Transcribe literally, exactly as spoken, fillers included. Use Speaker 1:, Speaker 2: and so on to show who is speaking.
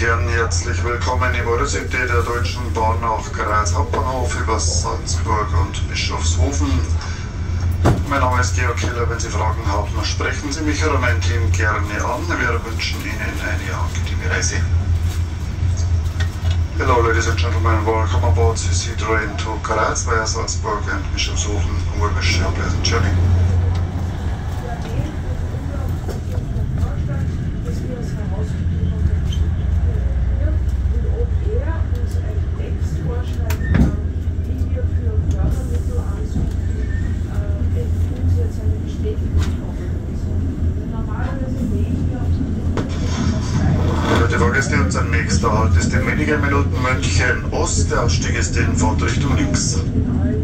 Speaker 1: Kern herzlich willkommen im Eurocity der Deutschen Bahn nach Graz Hauptbahnhof über Salzburg und Bischofshofen. Mein Name ist Georg Keller. Wenn Sie Fragen haben, sprechen Sie mich oder mein Team gerne an. Wir wünschen Ihnen eine angenehme Reise. Hello ladies and gentlemen, welcome aboard C C train to Graz via Salzburg and Bischofshofen. We wish you a pleasant journey. Unser nächster Halt ist in wenigen Minuten München Ost. Der Ausstieg ist in Fahrtrichtung links.